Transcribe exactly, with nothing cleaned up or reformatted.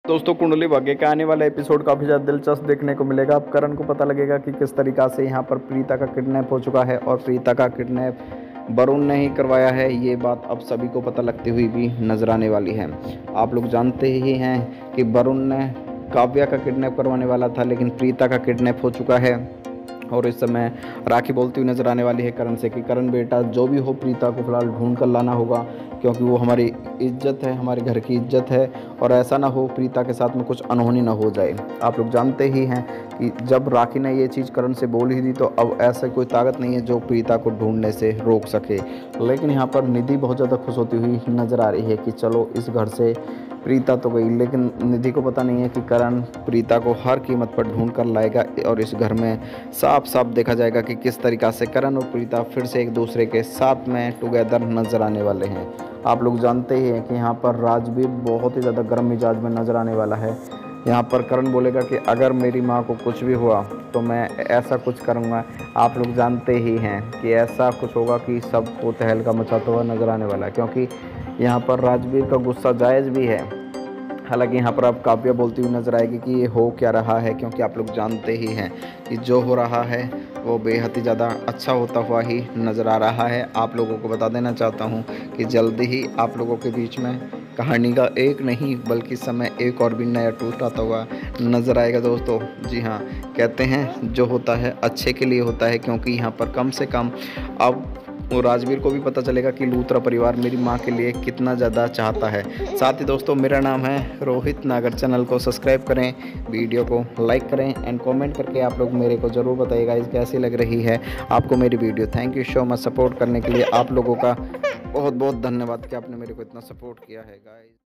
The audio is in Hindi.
दोस्तों कुंडली भाग्य का आने वाला एपिसोड काफ़ी ज़्यादा दिलचस्प देखने को मिलेगा। अब करण को पता लगेगा कि किस तरीक़ा से यहाँ पर प्रीता का किडनैप हो चुका है और प्रीता का किडनैप वरुण ने ही करवाया है। ये बात अब सभी को पता लगती हुई भी नजर आने वाली है। आप लोग जानते ही हैं कि वरुण ने काव्या का किडनैप करवाने वाला था, लेकिन प्रीता का किडनैप हो चुका है और इस समय राखी बोलती हुई नजर आने वाली है करण से कि करण बेटा, जो भी हो प्रीता को फिलहाल ढूंढ कर लाना होगा, क्योंकि वो हमारी इज्जत है, हमारे घर की इज्जत है और ऐसा ना हो प्रीता के साथ में कुछ अनहोनी ना हो जाए। आप लोग जानते ही हैं कि जब राखी ने ये चीज़ करण से बोल ही दी तो अब ऐसा कोई ताकत नहीं है जो प्रीता को ढूंढने से रोक सके। लेकिन यहाँ पर निधि बहुत ज़्यादा खुश होती हुई नज़र आ रही है कि चलो इस घर से प्रीता तो गई, लेकिन निधि को पता नहीं है कि करण प्रीता को हर कीमत पर ढूंढ कर लाएगा और इस घर में साफ साफ देखा जाएगा कि किस तरीक़ा से करण और प्रीता फिर से एक दूसरे के साथ में टुगेदर नज़र आने वाले हैं। आप लोग जानते ही हैं कि यहाँ पर राजवीर बहुत ही ज़्यादा गर्म मिजाज में नज़र आने वाला है। यहाँ पर करण बोलेगा कि अगर मेरी माँ को कुछ भी हुआ तो मैं ऐसा कुछ करूँगा। आप लोग जानते ही हैं कि ऐसा कुछ होगा कि सबको तहलका मचाता हुआ नज़र आने वाला है, क्योंकि यहाँ पर राजवीर का गुस्सा जायज़ भी है। हालांकि यहाँ पर अब काव्या बोलती हुई नज़र आएगी कि ये हो क्या रहा है, क्योंकि आप लोग जानते ही हैं कि जो हो रहा है वो बेहद ही ज़्यादा अच्छा होता हुआ ही नज़र आ रहा है। आप लोगों को बता देना चाहता हूँ कि जल्दी ही आप लोगों के बीच में कहानी का एक नहीं बल्कि समय एक और भी नया टूट आता हुआ नज़र आएगा दोस्तों। जी हाँ, कहते हैं जो होता है अच्छे के लिए होता है, क्योंकि यहाँ पर कम से कम अब वो राजवीर को भी पता चलेगा कि लूथरा परिवार मेरी माँ के लिए कितना ज़्यादा चाहता है। साथ ही दोस्तों, मेरा नाम है रोहित नागर। चैनल को सब्सक्राइब करें, वीडियो को लाइक करें एंड कमेंट करके आप लोग मेरे को ज़रूर बताइएगा इस कैसी लग रही है आपको मेरी video. Thank you so much support करने के लिए। आप लोगों का बहुत बहुत धन्यवाद कि आपने मेरे को इतना सपोर्ट किया है गाइस।